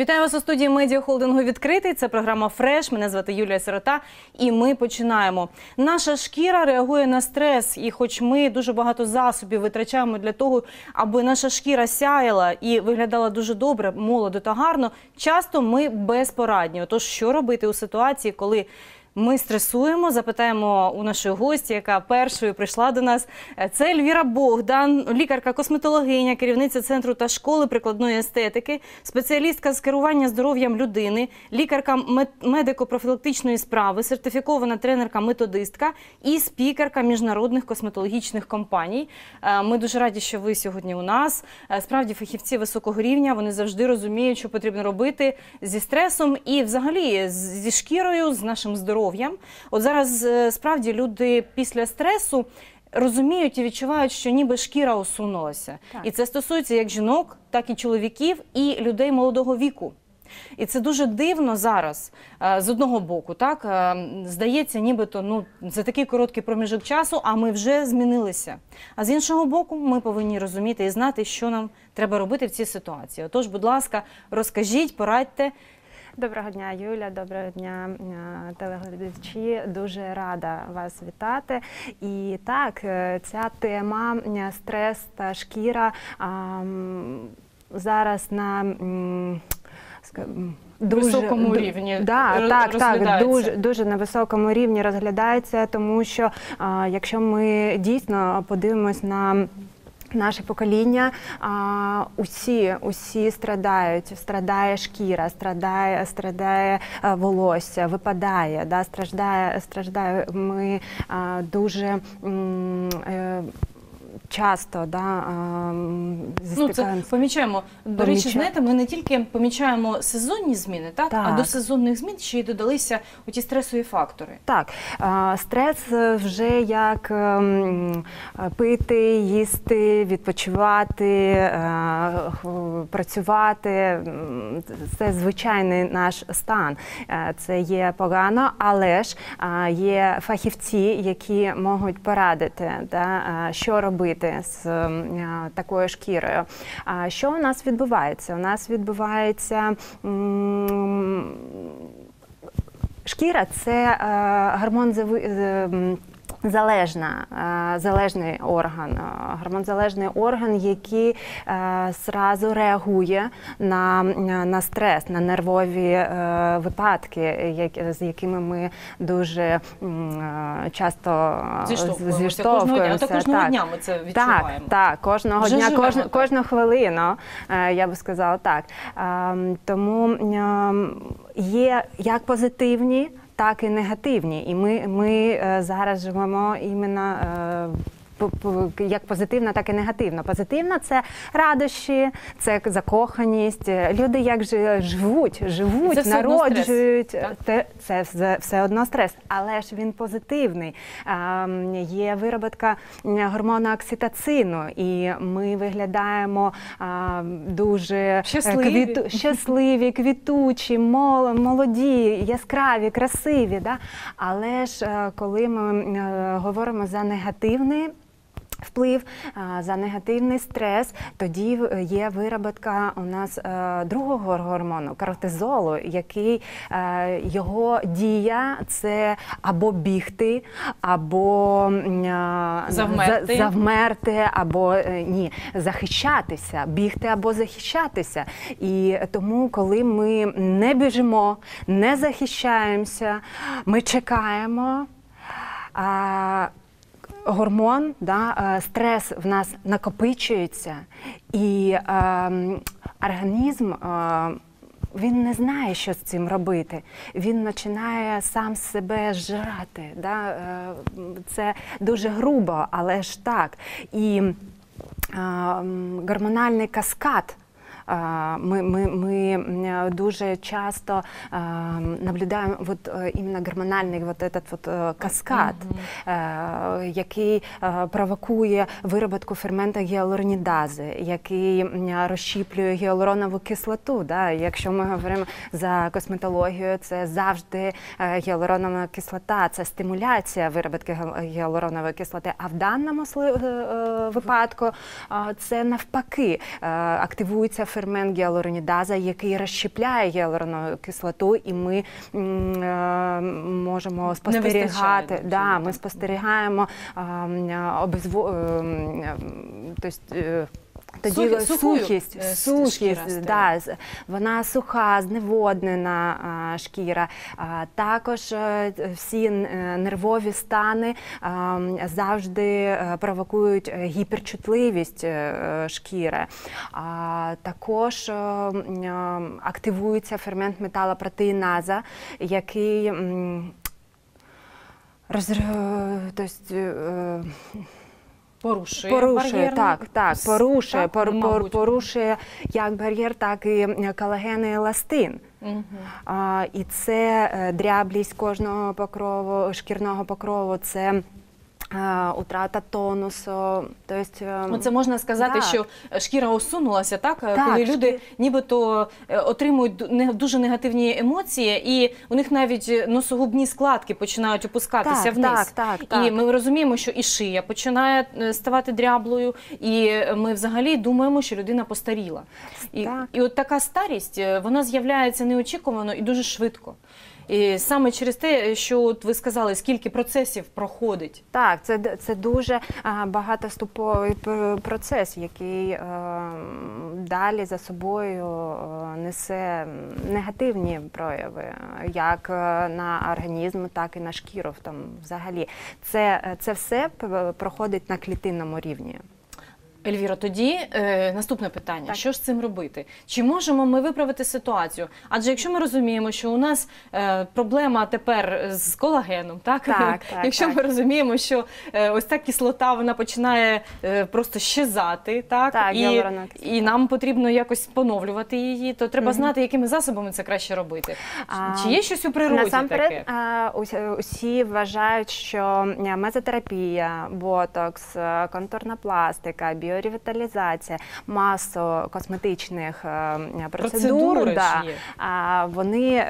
Вітаю вас у студії медіахолдингу «Відкритий». Це програма «Фреш». Мене звати Юлія Сирота. І ми починаємо. Наша шкіра реагує на стрес. І хоч ми дуже багато засобів витрачаємо для того, аби наша шкіра сяяла і виглядала дуже добре, молодо та гарно, часто ми безпорадні. Отож, що робити у ситуації, коли ми стресуємо? Запитаємо у нашої гості, яка першою прийшла до нас. Це Ельвіра Богдан, лікарка-косметологиня, керівниця Центру та школи прикладної естетики, спеціалістка з керування здоров'ям людини, лікарка медико-профілактичної справи, сертифікована тренерка-методистка і спікерка міжнародних косметологічних компаній. Ми дуже раді, що ви сьогодні у нас. Справді, фахівці високого рівня, вони завжди розуміють, що потрібно робити зі стресом і взагалі зі шкірою, з нашим здоров'ям. От зараз справді люди після стресу розуміють і відчувають, що ніби шкіра осунулася. Так. І це стосується як жінок, так і чоловіків, і людей молодого віку. І це дуже дивно зараз, з одного боку, так, здається, нібито за такий короткий проміжок часу, а ми вже змінилися. А з іншого боку, ми повинні розуміти і знати, що нам треба робити в цій ситуації. Отож, будь ласка, розкажіть, порадьте. Доброго дня, Юля, доброго дня, телеглядачі. Дуже рада вас вітати. І так, ця тема стрес та шкіра зараз на високому рівні дуже на високому рівні розглядається, тому що якщо ми дійсно подивимось на наше покоління, усі страдають. Страдає шкіра, страдає волосся, випадає, страждає. Ми дуже часто це помічаємо. До речі, знаєте, ми не тільки помічаємо сезонні зміни, а до сезонних змін ще й додалися ті стресові фактори. Так, стрес вже як пити, їсти, відпочивати, працювати. Це звичайний наш стан. Це є погано, але ж є фахівці, які можуть порадити, що робити з такою шкірою. Що у нас відбувається? У нас відбувається шкіра – це залежний орган, гормонзалежний орган, який зразу реагує на стрес, на нервові випадки, з якими ми дуже часто зіштовхуємося. Кожного дня ми це відчуваємо. Так, кожного дня, кожну хвилину, я би сказала так. Тому є як позитивні, так і негативні. І ми зараз живемо іменно як позитивна, так і негативна. Позитивна – це радощі, це закоханість. Люди як живуть, народжують. Це все одно стрес. Але ж він позитивний. Є виробітка гормону окситоцину, і ми виглядаємо дуже щасливі, квітучі, молоді, яскраві, красиві. Але ж коли ми говоримо за негативний вплив, за негативний стрес, тоді є виробітка у нас другого гормону – кортизолу, який його дія – це або бігти, або завмерти, або захищатися, бігти або захищатися. І тому, коли ми не біжимо, не захищаємося, ми чекаємо, гормон, стрес в нас накопичується, і організм, він не знає, що з цим робити. Він починає сам себе жрати. Це дуже грубо, але ж так. І гормональний каскад. Мы дуже часто наблюдаємо іменно гормональний каскад, який провокує виробітку фермента гіалуронідази, який розщіплює гіалуронову кислоту. Якщо ми говоримо за косметологію, це завжди гіалуронова кислота, це стимуляція виробітки гіалуронової кислоти. А в даному випадку це навпаки, активується фермент гіалуронідаза, який розщепляє гіалуронову кислоту, і ми можемо спостерігати. Да, ми спостерігаємо тоді сухість, да, вона суха, зневоднена шкіра. Також всі нервові стани завжди провокують гіперчутливість шкіри. Також активується фермент металопротеїназа, який порушує як бар'єр, так і колаген і еластин. І це дряблість кожного покрову, шкірного покрову, це утрата тонусу. Це можна сказати, що шкіра осунулася, коли люди нібито отримують дуже негативні емоції, і у них навіть носогубні складки починають опускатися вниз. І ми розуміємо, що і шия починає ставати дряблою, і ми взагалі думаємо, що людина постаріла. І от така старість, вона з'являється неочікувано і дуже швидко. І саме через те, що от ви сказали, скільки процесів проходить. Так, це дуже багатоступовий процес, який далі за собою несе негативні прояви, як на організм, так і на шкіру взагалі. Це все проходить на клітинному рівні. Ельвіро, тоді наступне питання. Що ж з цим робити? Чи можемо ми виправити ситуацію? Адже якщо ми розуміємо, що у нас проблема тепер з колагеном, якщо ми розуміємо, що ось та кислота, вона починає просто щезати, і нам потрібно якось поновлювати її, то треба знати, якими засобами це краще робити. Чи є щось у природі таке? Насамперед, усі вважають, що мезотерапія, ботокс, контурна пластика, біоревіталізація, масу косметичних процедур, вони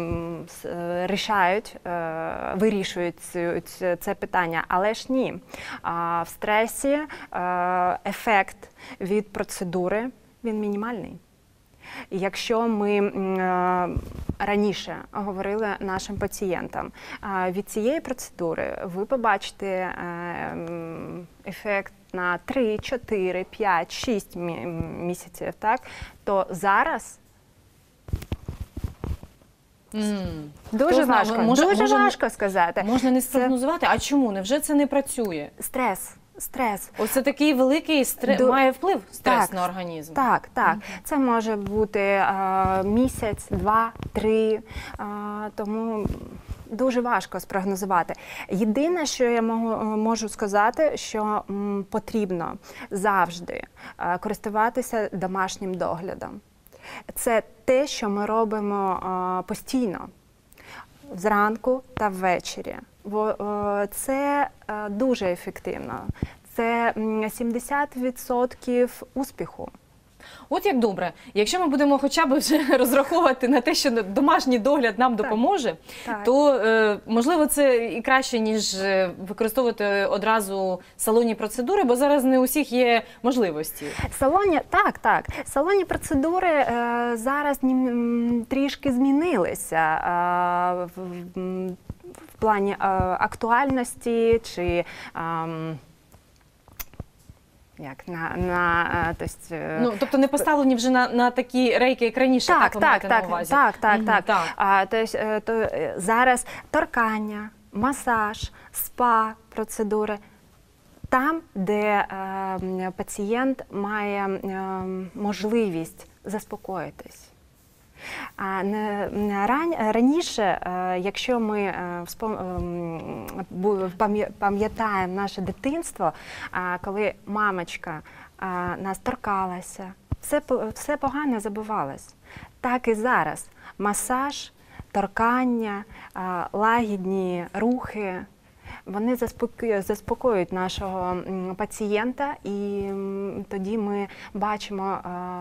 вирішують це питання, але ж ні. В стресі ефект від процедури, він мінімальний. Якщо ми раніше говорили нашим пацієнтам, від цієї процедури ви побачите ефект на 3, 4, 5, 6 місяців, то зараз дуже важко сказати. Можна не спрогнозувати, а чому? Невже це не працює? Стрес. Ось це такий великий має вплив стрес на організм. Так. Це може бути місяць, 2, 3, тому дуже важко спрогнозувати. Єдине, що я можу сказати, що потрібно завжди користуватися домашнім доглядом. Це те, що ми робимо постійно, зранку та ввечері. Це дуже ефективно. Це 70% успіху. От як добре. Якщо ми будемо хоча б вже розраховувати на те, що домашній догляд нам допоможе, то, можливо, це і краще, ніж використовувати одразу салонні процедури, бо зараз не у всіх є можливості. Салонні процедури зараз трішки змінилися в плані актуальності чи тобто не поставлені вже на такі рейки, як раніше, так ви маєте на увазі? Так. Зараз торкання, масаж, спа-процедури. Там, де пацієнт має можливість заспокоїтись. Раніше, якщо ми пам'ятаємо наше дитинство, коли мамочка нас торкалася, все погано забувалось. Так і зараз. Масаж, торкання, лагідні рухи, вони заспокоюють нашого пацієнта, і тоді ми бачимо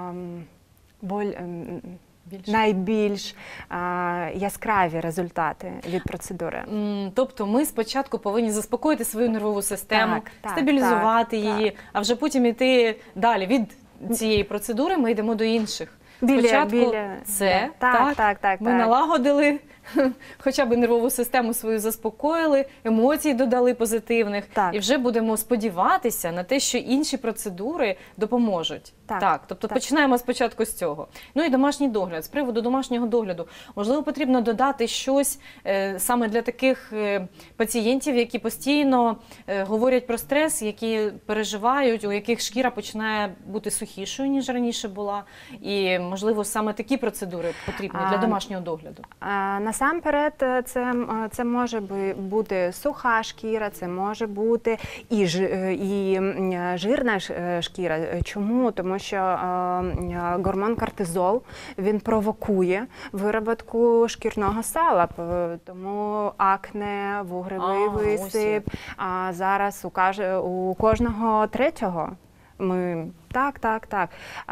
найбільш яскраві результати від процедури. Тобто ми спочатку повинні заспокоїти свою нервову систему, стабілізувати її, а вже потім йти далі від цієї процедури ми йдемо до інших. Біля- Спочатку біля- це, так, ми так. налагодили, хоча б нервову систему свою заспокоїли, емоцій додали позитивних, Так. і вже будемо сподіватися на те, що інші процедури допоможуть. Так, Тобто так. починаємо спочатку з цього. Ну і домашній догляд. З приводу домашнього догляду, можливо, потрібно додати щось саме для таких пацієнтів, які постійно говорять про стрес, які переживають, у яких шкіра починає бути сухішою, ніж раніше була. І, можливо, саме такі процедури потрібні для домашнього догляду. Насамперед, це може бути суха шкіра, це може бути і жирна шкіра. Чому? Тому що гормон кортизол, він провокує вироботку шкірного сала, тому акне, вугревий висип, а зараз у кожного третього. Так.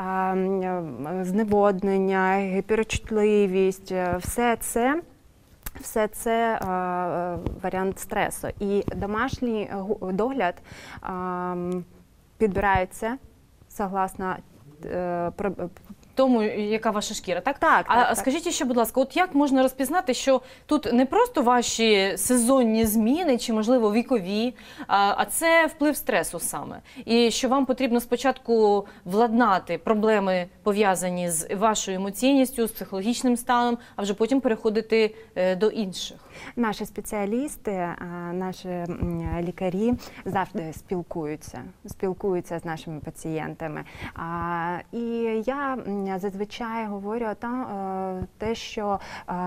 Зневоднення, гіперчутливість, все це варіант стресу. І домашній догляд підбирається согласно Тому, яка ваша шкіра, так? Так, так. Скажіть ще, будь ласка, от як можна розпізнати, що тут не просто ваші сезонні зміни, чи, можливо, вікові, а це вплив стресу саме? І що вам потрібно спочатку владнати проблеми, пов'язані з вашою емоційністю, з психологічним станом, а вже потім переходити до інших? Наші спеціалісти, наші лікарі завжди спілкуються з нашими пацієнтами. І я зазвичай говорю те, що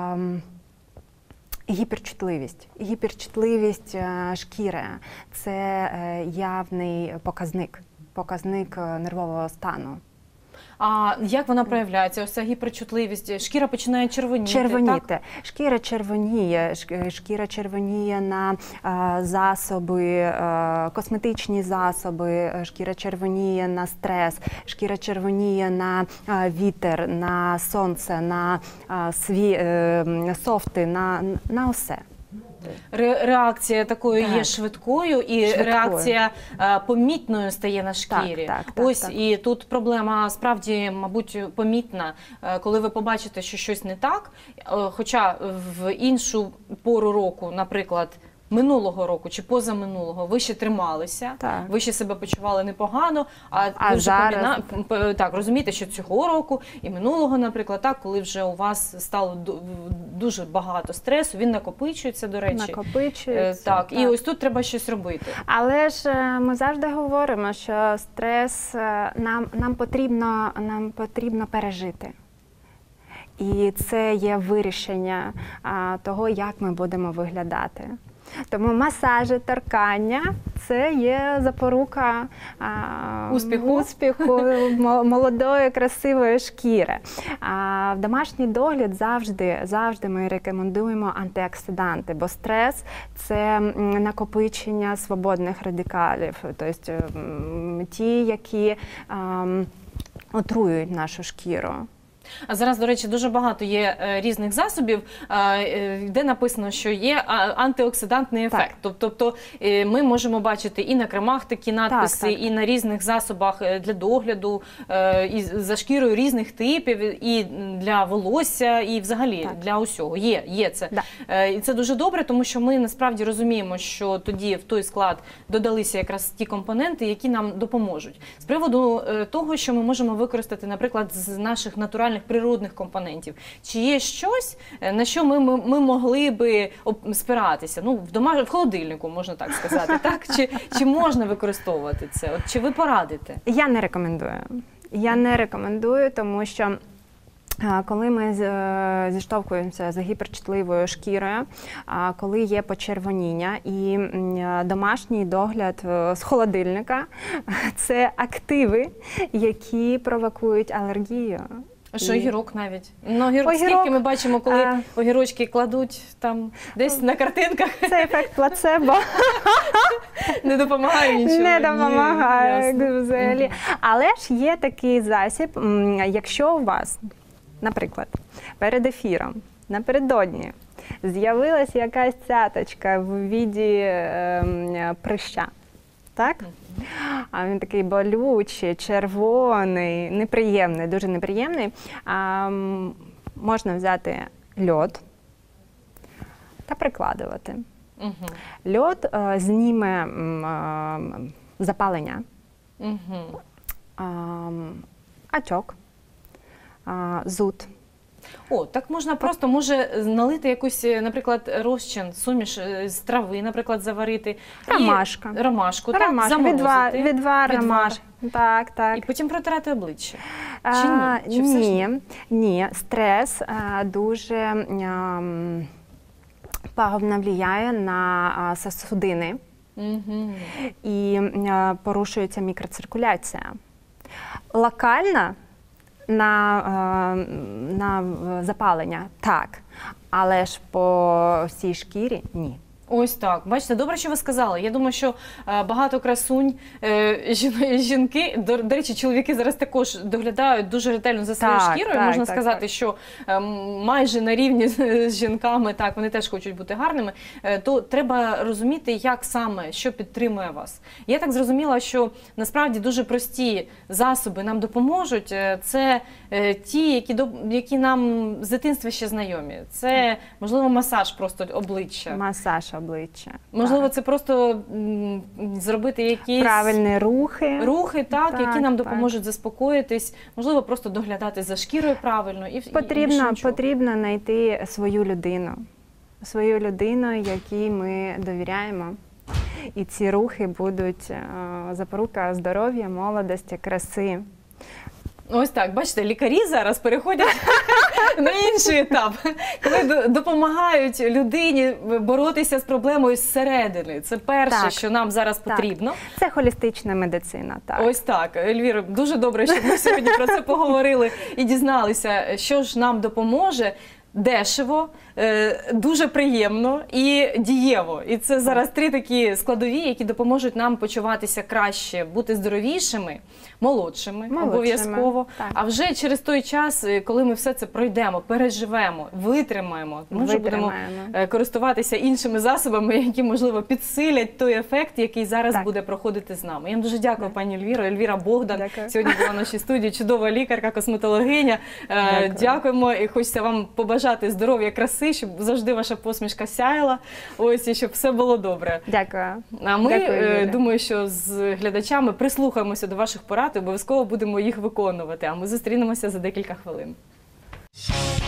гіперчутливість шкіри – це явний показник нервового стану. А як вона проявляється? Ось ця гіперчутливість? Шкіра починає червоніти, так? Шкіра червоніє на засоби, косметичні засоби, шкіра червоніє на стрес, шкіра червоніє на вітер, на сонце, на софти, на усе. Реакція такою є швидкою, і реакція помітною стає на шкірі. Так. І тут проблема справді, мабуть, помітна, коли ви побачите, що щось не так, хоча в іншу пору року, наприклад, минулого року чи позаминулого ви ще трималися, ви ще себе почували непогано, ви вже зараз... розумієте, що цього року і минулого, наприклад, так, коли вже у вас стало дуже багато стресу, він накопичується, до речі. Так. І ось тут треба щось робити. Але ж ми завжди говоримо, що стрес нам потрібно пережити. І це є вирішення того, як ми будемо виглядати. Тому масажі, торкання – це є запорука успіху молодої, красивої шкіри. В домашній догляд завжди ми рекомендуємо антиоксиданти, бо стрес – це накопичення свободних радикалів, тобто ті, які отруюють нашу шкіру. А зараз, до речі, дуже багато є різних засобів, де написано, що є антиоксидантний ефект. Тобто ми можемо бачити і на кремах такі надписи, і на різних засобах для догляду, і за шкірою різних типів, і для волосся, і взагалі для усього. Є це. І це дуже добре, тому що ми насправді розуміємо, що тоді в той склад додалися якраз ті компоненти, які нам допоможуть. З приводу того, що ми можемо використати, наприклад, з наших натуральних природних компонентів. Чи є щось, на що ми могли би спиратися? Ну, в холодильнику, можна так сказати, так? Чи можна використовувати це? От, чи ви порадите? Я не рекомендую, тому що коли ми зіштовхуємося з гіперчутливою шкірою, коли є почервоніння і домашній догляд з холодильника – це активи, які провокують алергію. А що огірок навіть? Скільки ми бачимо, коли огірочки кладуть там десь на картинках? Це ефект плацебо. Не допомагає нічого? Не допомагає взагалі. Але ж є такий засіб, якщо у вас, наприклад, перед ефіром, напередодні, з'явилась якась цяточка в віді прища, так? а він такий болючий, червоний, неприємний, дуже неприємний. Можна взяти льод та прикладувати. Льод зніме запалення, отек, зуд. О, так можна просто, може, налити якусь, наприклад, розчин, суміш з трави, наприклад, заварити. Ромашка. Ромашку, так, заморозити. Відвар ромашки. Так, так. І потім протирати обличчя. Чи ні? Чи все ж Ні. Стрес дуже пагубно впливає на судини і порушується мікроциркуляція. Локально на запалення так, але ж по всій шкірі ні. Ось так. Бачите, добре, що ви сказали. Я думаю, що багато красунь, жінки, до речі, чоловіки зараз також доглядають дуже ретельно за своєю шкірою. Можна сказати, що майже на рівні з жінками, так, вони теж хочуть бути гарними. То треба розуміти, як саме, що підтримує вас. Я так зрозуміла, що насправді дуже прості засоби нам допоможуть. Це ті, які нам з дитинства ще знайомі. Це, можливо, масаж просто обличчя. Масаж обличчя. Можливо, це просто зробити якісь правильні рухи. Рухи, так, які нам допоможуть заспокоїтись. Можливо, просто доглядати за шкірою правильно. Потрібно знайти свою людину, якій ми довіряємо. І ці рухи будуть запорука здоров'я, молодості, краси. Ось так, бачите, лікарі зараз переходять на інший етап, коли допомагають людині боротися з проблемою зсередини. Це перше, що нам зараз потрібно. Це холістична медицина. Так. Ось так. Ельвіро, дуже добре, що ми сьогодні про це поговорили і дізналися, що ж нам допоможе. Дешево, дуже приємно і дієво. І це зараз три такі складові, які допоможуть нам почуватися краще, бути здоровішими, молодшими. Обов'язково. А вже через той час, коли ми все це пройдемо, переживемо, витримаємо, ми вже будемо користуватися іншими засобами, які, можливо, підсилять той ефект, який зараз буде проходити з нами. Я вам дуже дякую, пані Ельвіро. Ельвіра Богдан сьогодні була в нашій студії. Чудова лікарка, косметологиня. Дякуємо і хочеться вам побажати здоров'я, краси, щоб завжди ваша посмішка сяяла, ось, і щоб все було добре. Дякую. А ми, думаю, що з глядачами прислухаємося до ваших порад і обов'язково будемо їх виконувати. А ми зустрінемося за декілька хвилин.